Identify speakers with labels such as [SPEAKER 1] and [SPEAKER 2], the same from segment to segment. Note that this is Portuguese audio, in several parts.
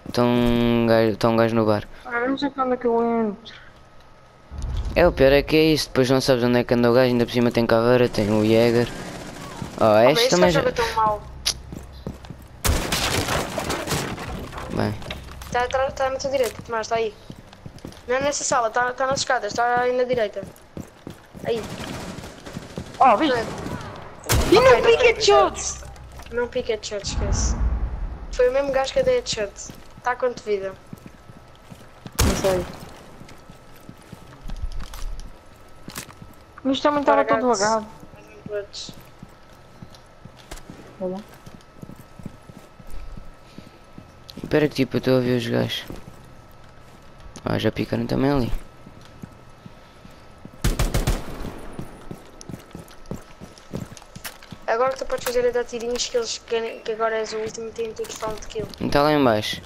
[SPEAKER 1] Está um gajo no bar.
[SPEAKER 2] Ah, eu não sei para onde é que eu entro.
[SPEAKER 1] É, o pior é que é isso, depois não sabes onde é que anda o gajo, ainda por cima tem caveira, tem o Jäger. Oh,
[SPEAKER 2] Oh, bem,
[SPEAKER 1] este
[SPEAKER 2] este
[SPEAKER 1] também
[SPEAKER 2] gajo
[SPEAKER 1] já...
[SPEAKER 2] joga tão mal.
[SPEAKER 1] Bem,
[SPEAKER 2] Está na tua direita, Tomás, está aí. Não é nessa sala, está nas escadas, está aí na direita. Aí.
[SPEAKER 3] Oh, viste? E
[SPEAKER 2] Ok,
[SPEAKER 3] não
[SPEAKER 2] não
[SPEAKER 3] pica
[SPEAKER 2] foi
[SPEAKER 3] de shots!
[SPEAKER 2] Não pica headshot, esquece. Foi o mesmo gajo que eu dei headshot. Está quanto vida?
[SPEAKER 3] Não sei. Isto também estava todo
[SPEAKER 2] Apagados.
[SPEAKER 3] vagado.
[SPEAKER 2] Todos.
[SPEAKER 3] Olha.
[SPEAKER 1] espera que tipo, eu estou a ver os gajos. Ah, já picaram também ali.
[SPEAKER 2] Agora que tu podes fazer é dar tirinhos que eles querem, que agora és o último e têm todos fome de kill.
[SPEAKER 1] Está lá em baixo.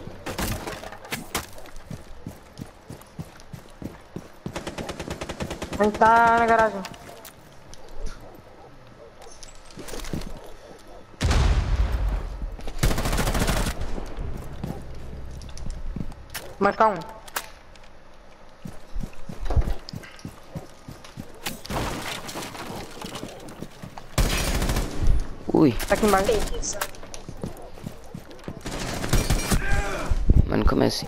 [SPEAKER 3] Está na garagem. Marca um.
[SPEAKER 1] Ui,
[SPEAKER 3] Está aqui embaixo.
[SPEAKER 2] Tem pizza.
[SPEAKER 1] mano, como é assim?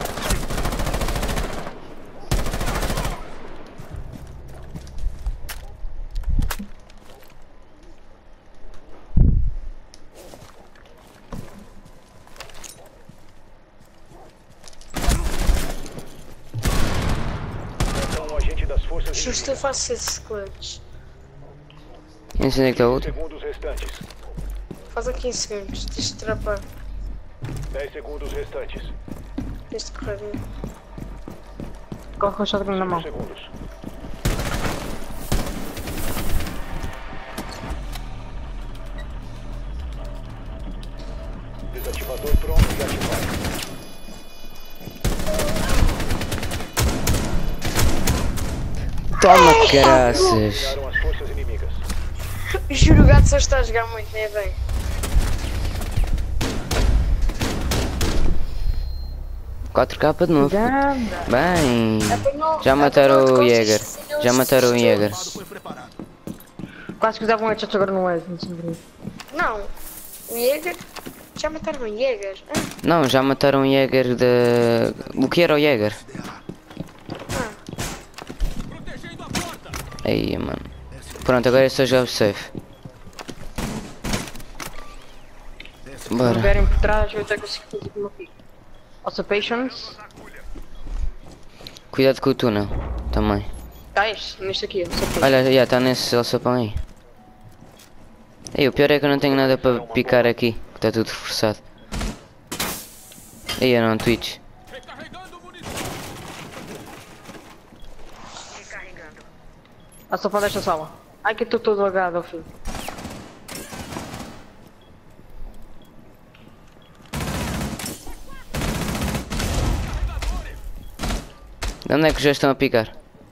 [SPEAKER 4] Então, o agente das forças
[SPEAKER 2] Justo eu faço esses clutches.
[SPEAKER 1] Eu não sei onde é que está o outro.
[SPEAKER 4] segundos restantes.
[SPEAKER 2] Faz a 15 segundos, tens de trapar,
[SPEAKER 4] 10 segundos restantes.
[SPEAKER 2] tens de correr.
[SPEAKER 3] Corre com o shotgun na mão.
[SPEAKER 4] Segundos. Desativador pronto e ativado.
[SPEAKER 1] Toma, caraças.
[SPEAKER 4] Ganharam as forças inimigas.
[SPEAKER 2] Juro, o gato só está a jogar muito, não é bem?
[SPEAKER 1] Quatro k de novo. puto.
[SPEAKER 3] Ganda.
[SPEAKER 1] Bem.
[SPEAKER 2] Apanhou-
[SPEAKER 1] Já mataram
[SPEAKER 2] apanhou
[SPEAKER 1] o
[SPEAKER 2] de
[SPEAKER 1] Jäger.
[SPEAKER 2] costas,
[SPEAKER 1] Já mataram o Jäger.
[SPEAKER 3] Quase que dava um headshot agora no Wes, não sei bem.
[SPEAKER 2] Não, o Jäger. Já mataram o Jäger? Ah,
[SPEAKER 1] Não, já mataram o Jäger de... O que era o Jäger? Aí, mano. Pronto, agora é só jogar safe.
[SPEAKER 3] Se me
[SPEAKER 1] Bora.
[SPEAKER 3] vierem por trás, eu até consigo fazer com o meu filho. Also, patience.
[SPEAKER 1] Cuidado com o túnel. Também.
[SPEAKER 3] Tá este, neste aqui, also patience.
[SPEAKER 1] Olha, já está nesse alçapão aí. Ei, o pior é que eu não tenho nada para picar aqui. Que está tudo reforçado. Aí, não, Twitch.
[SPEAKER 3] Also, para esta sala. Ai que eu estou todo lagado, filho.
[SPEAKER 1] De onde é que já estão a picar?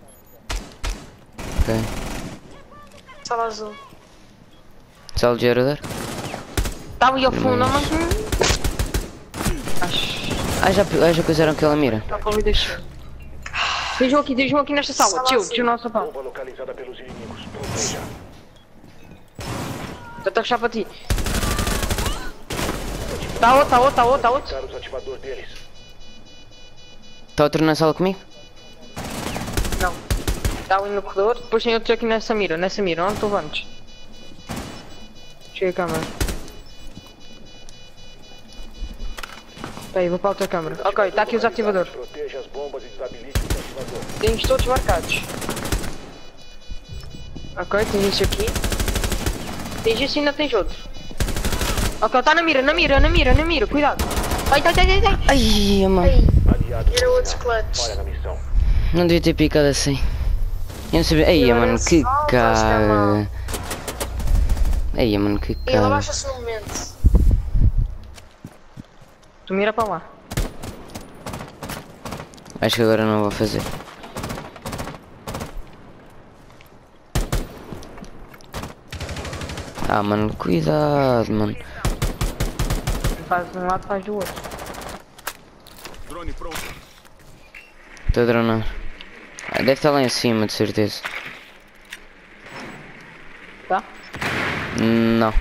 [SPEAKER 1] Ok.
[SPEAKER 2] sala azul.
[SPEAKER 1] Sala de gerador?
[SPEAKER 3] Estava aí ao fundo, mas... Acho...
[SPEAKER 1] Já puseram aquela mira.
[SPEAKER 3] Está para me deixar. Tem um aqui nesta sala. Tio, nossa pá.
[SPEAKER 4] Bomba localizada pelos inimigos. Proteja.
[SPEAKER 3] Estou a fechar para ti. Tá outro.
[SPEAKER 4] Dar os ativador deles.
[SPEAKER 1] Está outro na sala comigo?
[SPEAKER 3] Não. Está ali no corredor. Depois tem outro aqui nessa mira. Onde tu antes? Chega a câmera. Espera aí, vou para a outra câmera. Ok, está aqui os ativadores.
[SPEAKER 4] Proteja as bombas e desabilite os ativadores.
[SPEAKER 3] Tens todos marcados. Ok, tens isso aqui. Tens isso e ainda tens outro. Ok, está na mira, cuidado. Ai.
[SPEAKER 1] Ai, mano.
[SPEAKER 4] Aliados
[SPEAKER 2] Era outros
[SPEAKER 4] eliminados.
[SPEAKER 2] clutches.
[SPEAKER 4] Falha na missão.
[SPEAKER 1] Não devia ter picado assim. Eu não sabia. Ai,
[SPEAKER 2] Agora
[SPEAKER 1] mano,
[SPEAKER 2] é
[SPEAKER 1] que
[SPEAKER 2] só
[SPEAKER 1] cara. Ai, mano, que
[SPEAKER 2] E ele
[SPEAKER 1] cara.
[SPEAKER 2] abaixa-se no momento.
[SPEAKER 3] Tu mira para lá.
[SPEAKER 1] Acho que agora não vou fazer. Ah, mano, cuidado, mano.
[SPEAKER 3] Faz de um lado, faz do outro.
[SPEAKER 5] Drone pronto.
[SPEAKER 1] Estou a dronar. Ah, deve estar lá em cima, de certeza.
[SPEAKER 3] Tá?
[SPEAKER 1] Não.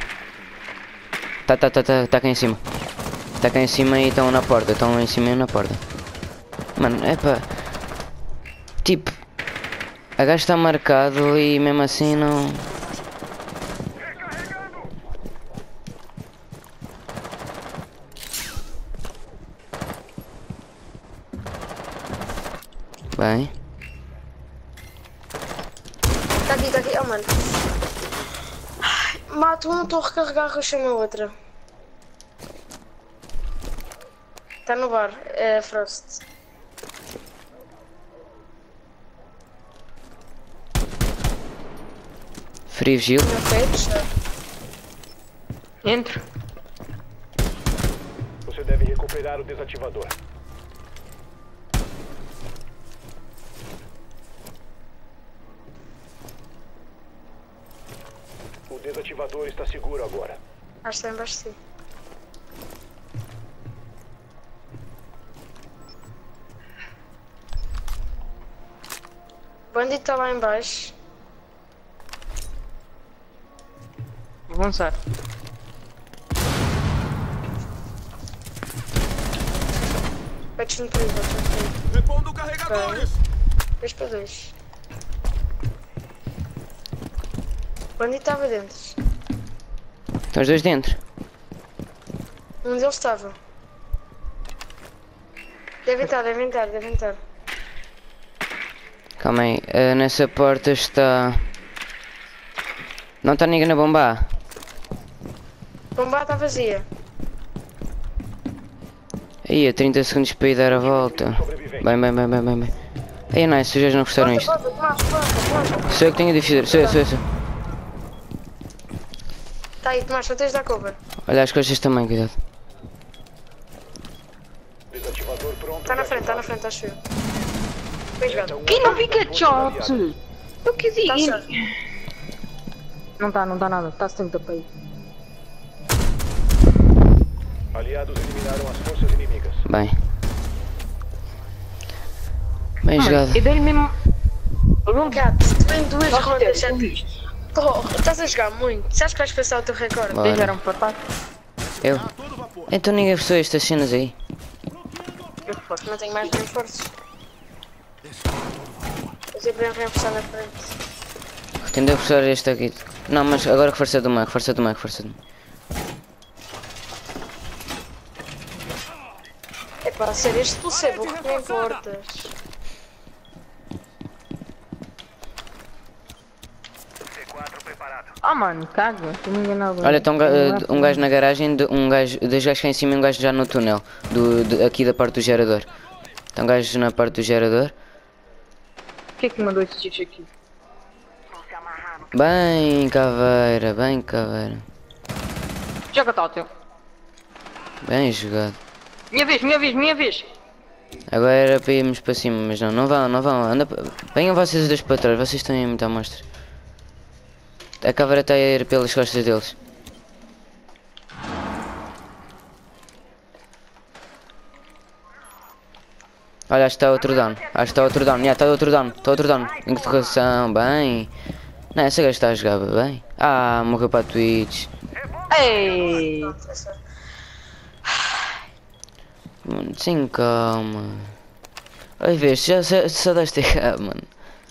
[SPEAKER 1] Tá cá em cima. Tá cá em cima e estão na porta. Estão lá em cima e na porta. Mano, é pá. Tipo. A gajo está marcado e mesmo assim não. Bem.
[SPEAKER 2] Tá aqui, oh mano. Ai, mato um, estou a recarregar, rushei a outra. Tá no bar, é Frost.
[SPEAKER 1] Free Vigil.
[SPEAKER 2] Não foi?
[SPEAKER 3] Entro.
[SPEAKER 4] Você deve recuperar o desativador. O desativador está seguro agora.
[SPEAKER 2] Acho que está embaixo de si. O bandido está lá embaixo.
[SPEAKER 3] Vou avançar.
[SPEAKER 2] Vai-te no perigo, vai-te no perigo.
[SPEAKER 5] Repondo carregadores.
[SPEAKER 2] 2 para 2. O bandido estava dentro.
[SPEAKER 1] Estão os dois dentro.
[SPEAKER 2] Um deles estava. Devem estar.
[SPEAKER 1] Calma aí. Nessa porta está. Não está ninguém na bomba.
[SPEAKER 2] A bomba está vazia.
[SPEAKER 1] Aí, a 30 segundos para ir dar a volta. Bem. Aí, nice, os gajos não gostaram isto. Sou eu que tenho de fazer. Sou eu.
[SPEAKER 2] Tá aí, Tomás, só tens de dar cover.
[SPEAKER 1] Olha as costas também, cuidado.
[SPEAKER 4] Desativador pronto.
[SPEAKER 2] Está na frente, acho eu. Bem jogado.
[SPEAKER 3] Quem não fica shot? Eu quis ir.
[SPEAKER 2] Tá certo.
[SPEAKER 3] Não tá nada. Tá sem tapei.
[SPEAKER 4] Aliados eliminaram as forças inimigas.
[SPEAKER 1] Bem jogado.
[SPEAKER 3] E dei-lhe mesmo.
[SPEAKER 2] Gato, tu vem 2 rondas já. Porra, estás a jogar muito. Sabes que vais passar o teu recorde?
[SPEAKER 1] Bora.
[SPEAKER 3] Deixaram para trás.
[SPEAKER 1] Eu? Então ninguém forçou estas cenas aí.
[SPEAKER 2] Não tenho mais reforços. Eu sempre venho reforçar na frente.
[SPEAKER 1] Tentei forçar este aqui. Não, mas agora reforça do Mac.
[SPEAKER 2] Epá, sério, este tu ser burro que nem importas.
[SPEAKER 3] Ah, mano, caga. Estou me enganado.
[SPEAKER 1] Olha, está um gajo na garagem, dois gajos cá em cima e um gajo já no túnel. Aqui da parte do gerador. Está um gajo na parte do gerador.
[SPEAKER 3] O que é que mandou esse tiro aqui?
[SPEAKER 1] Bem, caveira.
[SPEAKER 3] Joga Tótil.
[SPEAKER 1] Bem jogado.
[SPEAKER 3] Minha vez.
[SPEAKER 1] Agora era para irmos para cima, mas não vão. Venham vocês os dois para trás, vocês estão aí muita amostra. A caveira está a ir pelas costas deles. Olha, acho que está outro down. Está outro down. Interrogação, bem. Não, essa gaja está a jogar bem. Ah, morreu para a Twitch.
[SPEAKER 3] Ei!
[SPEAKER 1] Mano, sem calma. Ai, vês, já só deste errado, mano.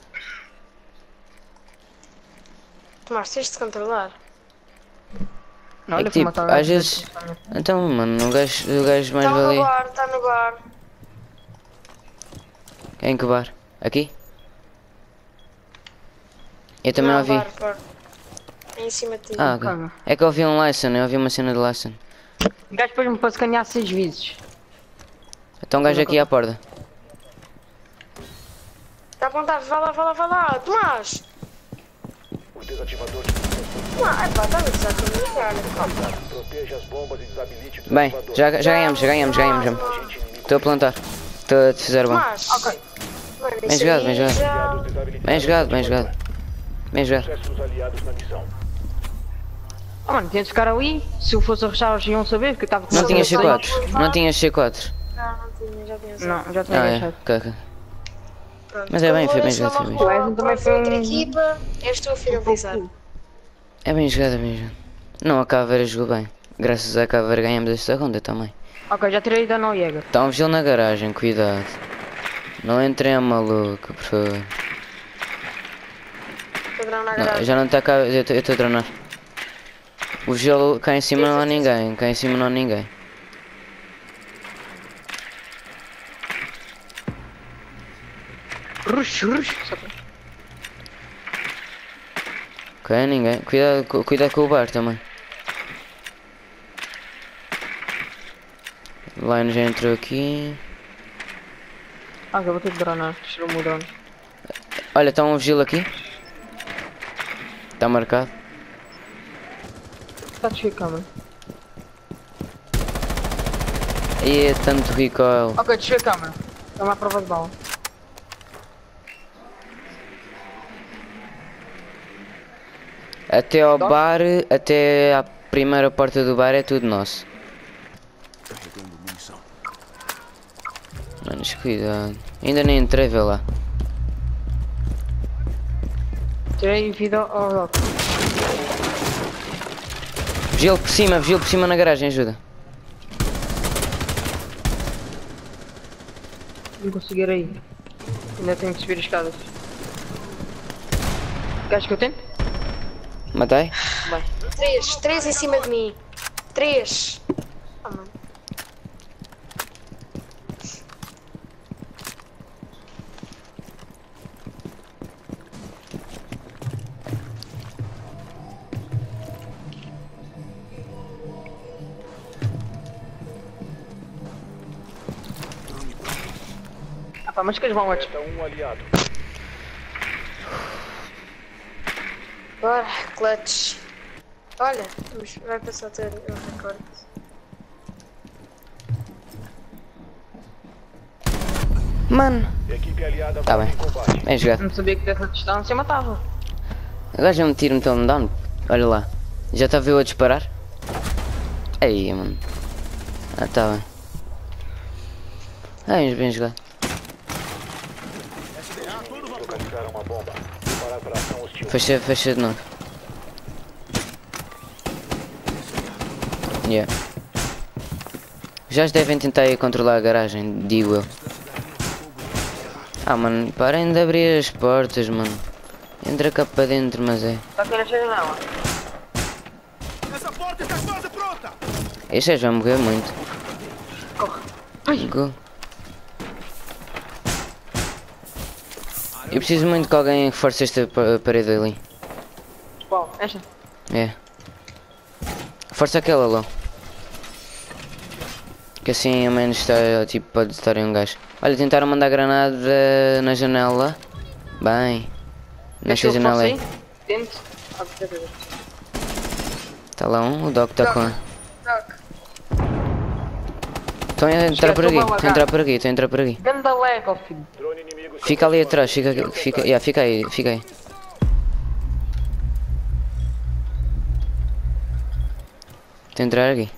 [SPEAKER 2] Tomás, tens de controlar.
[SPEAKER 3] Não,
[SPEAKER 1] É
[SPEAKER 3] olha,
[SPEAKER 1] que tipo,
[SPEAKER 3] matar o gajo
[SPEAKER 1] às vezes. Então, mano, o gajo mais valia.
[SPEAKER 2] Está no bar.
[SPEAKER 1] Em que bar? Aqui? Eu também
[SPEAKER 2] Não,
[SPEAKER 1] ouvi.
[SPEAKER 2] bar. É em cima de ti.
[SPEAKER 1] Ah, ok.
[SPEAKER 3] Calma.
[SPEAKER 1] É que eu ouvi um license, eu ouvi uma cena de license.
[SPEAKER 3] O gajo depois me pode ganhar 6 vezes.
[SPEAKER 1] Então um gajo aqui à porta.
[SPEAKER 2] Está a apontar, vai lá. Tomás!
[SPEAKER 4] O desativador.
[SPEAKER 2] Epá, está a gozar comigo, cara.
[SPEAKER 4] Proteja as bombas e desabilite o
[SPEAKER 1] Bem,
[SPEAKER 4] desativador.
[SPEAKER 1] já ganhamos. Estou a plantar. Estou a fazer bom.
[SPEAKER 2] Tomás! Ok. Mano,
[SPEAKER 1] Bem
[SPEAKER 2] isso
[SPEAKER 1] jogado,
[SPEAKER 2] aí
[SPEAKER 1] bem jogado.
[SPEAKER 2] já-
[SPEAKER 4] Aliados desabilitaram
[SPEAKER 1] Bem
[SPEAKER 4] o
[SPEAKER 1] jogado.
[SPEAKER 4] desativador. Sucesso dos aliados na missão.
[SPEAKER 3] Ah, mano, tinha de ficar ali. Se eu fosse a rushar, eles iam saber, porque eu estava com
[SPEAKER 1] Não tinha
[SPEAKER 3] medo.
[SPEAKER 1] C4.
[SPEAKER 2] Não, Já tinha.
[SPEAKER 3] Não, já tinha
[SPEAKER 1] Ah, é.
[SPEAKER 3] deixado.
[SPEAKER 1] Ok, ok.
[SPEAKER 2] Pronto.
[SPEAKER 1] Mas é bem,
[SPEAKER 2] Então,
[SPEAKER 1] foi bem
[SPEAKER 2] esse
[SPEAKER 1] jogado,
[SPEAKER 2] não
[SPEAKER 1] foi bem
[SPEAKER 2] marcou
[SPEAKER 3] jogado.
[SPEAKER 2] para
[SPEAKER 3] Também foi
[SPEAKER 2] outra
[SPEAKER 3] um-
[SPEAKER 2] equipa, és tu a finalizar.
[SPEAKER 1] É bem jogado, é bem jogado. Não, a Caveira jogou bem. Graças à Caveira ganhamos esta ronda também.
[SPEAKER 3] Ok, já tirei dano ao Jäger.
[SPEAKER 1] Está um vigil na garagem, cuidado. Não entrem a maluco, por favor.
[SPEAKER 2] Padrão na
[SPEAKER 1] Não,
[SPEAKER 2] garagem.
[SPEAKER 1] já não está cá, eu estou a dronar. O vigil cá em cima não há ninguém, cá em cima não há ninguém.
[SPEAKER 3] Rush, rush. Só que-
[SPEAKER 1] Ok, ninguém. Cuidado com o bar também. O Lion já entrou aqui.
[SPEAKER 3] Ah, eu vou ter que dronar. Tirou-me o drone.
[SPEAKER 1] Olha, está um vigil aqui. Está marcado.
[SPEAKER 3] Está a descer a câmera.
[SPEAKER 1] E é tanto recoil.
[SPEAKER 3] Ok, desceu a câmera. É uma prova de bala.
[SPEAKER 1] Até ao bar, até à primeira porta do bar é tudo nosso.
[SPEAKER 5] Carregando munição.
[SPEAKER 1] Manos, cuidado. Ainda nem entrei, vê lá.
[SPEAKER 3] Tirei vida ao Doc.
[SPEAKER 1] Vigil por cima na garagem, ajuda.
[SPEAKER 3] Não consegui ir aí. Ainda tenho que subir as escadas. Queres que eu tente?
[SPEAKER 1] Matei?
[SPEAKER 3] Bem.
[SPEAKER 2] Três em cima de mim. 3. Ah, mano.
[SPEAKER 3] Ah pá, mas que eles vão antes.
[SPEAKER 4] Resta um aliado.
[SPEAKER 2] Bora, clutch. Olha, vai passar a ter um recorde.
[SPEAKER 1] Mano.
[SPEAKER 4] Equipe aliada
[SPEAKER 1] Tá
[SPEAKER 4] volta
[SPEAKER 1] bem.
[SPEAKER 4] em combate.
[SPEAKER 1] Bem jogado.
[SPEAKER 3] Não sabia que dessa distância matava.
[SPEAKER 1] Agora já me tiro então um down. Olha lá. Já está a ver eu a disparar? Aí, mano. Ah, tá bem. Ah, bem jogado.
[SPEAKER 4] Localizaram uma bomba. Preparar para ação hostil.
[SPEAKER 1] Fecha de novo. Yeah. Já devem tentar ir controlar a garagem, digo eu. Ah, mano, parem de abrir as portas, mano. Entra cá para dentro, mas é.
[SPEAKER 3] Só que ele chega não.
[SPEAKER 5] Essa porta está quase pronta!
[SPEAKER 1] Este já vai morrer muito.
[SPEAKER 3] Corre. Ai.
[SPEAKER 1] Go. Eu preciso muito que alguém reforce esta parede ali.
[SPEAKER 3] Qual? Esta?
[SPEAKER 1] É. Força aquela lá. Que assim ao menos está, tipo, pode estar em um gajo. Olha, tentaram mandar granada na janela. Bem.
[SPEAKER 3] Deixa
[SPEAKER 1] Nesta
[SPEAKER 3] eu
[SPEAKER 1] janela aí.
[SPEAKER 3] forçar aí. Tente. Ah, beleza.
[SPEAKER 1] Está lá um, o Doc está com.
[SPEAKER 2] Doc.
[SPEAKER 1] Estão a entrar por aqui,
[SPEAKER 3] Esquece,
[SPEAKER 1] estão a entrar por aqui, estão a entrar por aqui.
[SPEAKER 3] Ganda lag, ó filho.
[SPEAKER 4] Drone inimigo se
[SPEAKER 1] Fica ali
[SPEAKER 4] aproximando.
[SPEAKER 1] atrás, fica aí, fica aí. Estou a entrar aqui.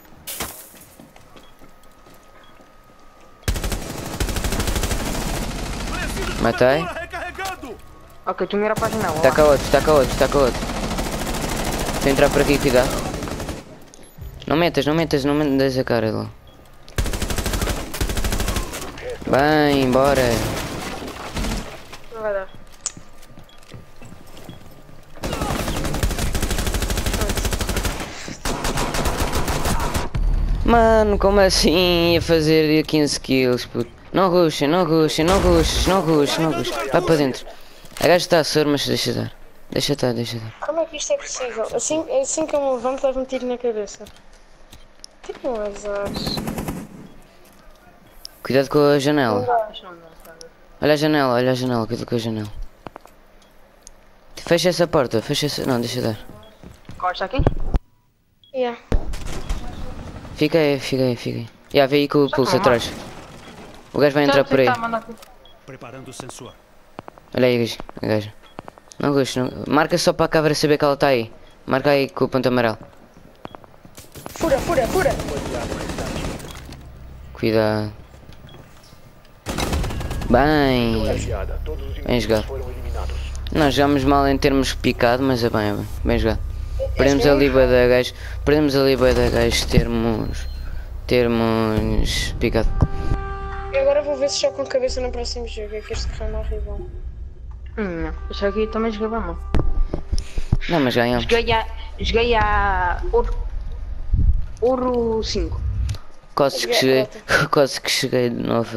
[SPEAKER 1] Matei.
[SPEAKER 5] Recarregando!
[SPEAKER 3] Ok, tu mira para a janela.
[SPEAKER 1] Está
[SPEAKER 3] lá.
[SPEAKER 1] cá outro, está cá outro, está cá outro. Estou a entrar por aqui, cuidado. Não metas a cara lá. Bem, bora.
[SPEAKER 2] Não vai dar.
[SPEAKER 1] Mano, como assim ia fazer 15 kills, puto? Não rushem, não rushem, não rushes, não rushes, não rushes. Vai para dentro. A gaja está a soro, mas deixa estar. Deixa estar, deixa estar.
[SPEAKER 2] Como é que isto é possível? Assim que eu me levanto, levo um tiro na cabeça. Tipo um azar.
[SPEAKER 1] Cuidado com a
[SPEAKER 3] Não
[SPEAKER 1] janela.
[SPEAKER 3] dá, isto não dá, cara.
[SPEAKER 1] Olha a janela, cuidado com a janela. Fecha essa porta, fecha essa. Não, deixa estar.
[SPEAKER 3] Qual está aqui?
[SPEAKER 2] Yeah.
[SPEAKER 1] Fica aí. Já vê aí com o pulso atrás. O gajo vai entrar por aí.
[SPEAKER 3] Tá, manda aqui.
[SPEAKER 5] Preparando o sensor.
[SPEAKER 1] Olha aí, a gaja. Não gosto, não. Marca só para a câmera saber que ela está aí. Marca aí com o ponto amarelo.
[SPEAKER 2] Fura!
[SPEAKER 1] Cuidado. Bem.
[SPEAKER 4] Enviada. Todos os
[SPEAKER 1] Bem
[SPEAKER 4] inimigos
[SPEAKER 1] jogado.
[SPEAKER 4] foram eliminados.
[SPEAKER 1] Nós jogamos mal em termos picado, mas é bem, é bem. Bem jogado. Perdemos ali bué da gajos. Perdemos ali bué da gajos termos picado.
[SPEAKER 2] E agora vou ver se jogo com cabeça no próximo jogo. É que este carro é horrível.
[SPEAKER 3] Não. Isso aqui também joguei mal.
[SPEAKER 1] Não, mas ganhamos.
[SPEAKER 3] Joguei a Ouro 5.
[SPEAKER 1] Quase que cheguei, quase que cheguei de novo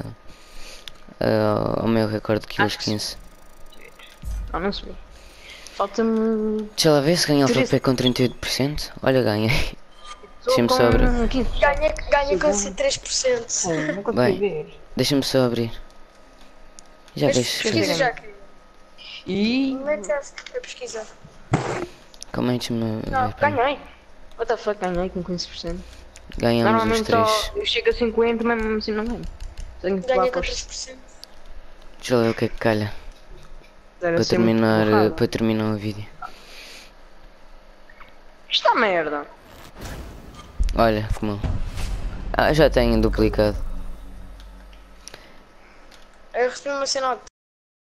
[SPEAKER 1] ao meu recorde de quilos 15.
[SPEAKER 3] Não subi. Falta-me.
[SPEAKER 1] Deixa lá ver se ganhei o
[SPEAKER 3] Treze.
[SPEAKER 1] PP com 38%. Olha, ganhei. Deixa-me
[SPEAKER 3] com
[SPEAKER 1] só abrir.
[SPEAKER 3] 15.
[SPEAKER 2] Ganha com 3%.
[SPEAKER 3] Nunca
[SPEAKER 1] Bem.
[SPEAKER 3] consegui ver.
[SPEAKER 1] Deixa-me só abrir. Já vejo.
[SPEAKER 2] Pesquisa já aqui.
[SPEAKER 3] E.
[SPEAKER 2] Mete a pesquisa.
[SPEAKER 1] Calma aí, deixa-me ver. peraí.
[SPEAKER 3] Ganhei. What the fuck, ganhei com 15%.
[SPEAKER 1] Ganhamos os
[SPEAKER 3] Normalmente só
[SPEAKER 1] 3.
[SPEAKER 3] eu chego a 50, mesmo assim não ganho. Tenho que
[SPEAKER 2] Ganha
[SPEAKER 3] falar
[SPEAKER 2] com
[SPEAKER 3] para
[SPEAKER 2] 3%.
[SPEAKER 1] Deixa lá ver o que é que calha.
[SPEAKER 3] Era
[SPEAKER 1] Para
[SPEAKER 3] assim muito
[SPEAKER 1] terminar,
[SPEAKER 3] borrada.
[SPEAKER 1] para terminar o vídeo.
[SPEAKER 3] Está merda.
[SPEAKER 1] Olha, como. Já tenho duplicado.
[SPEAKER 2] Eu recebi uma cena